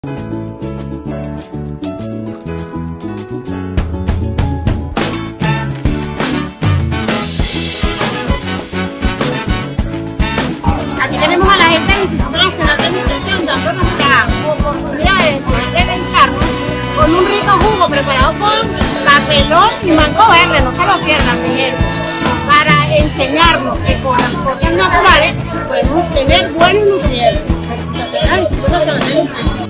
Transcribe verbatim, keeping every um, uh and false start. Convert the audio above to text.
Aquí tenemos a la gente del Instituto Nacional de Nutrición dándonos la oportunidad de reventarnos con un rico jugo preparado con papelón y mango verde, no se lo pierdan, mi gente, para enseñarnos que con las cosas naturales podemos tener buenos nutrientes. Felicitaciones al Instituto Nacional de Nutrición.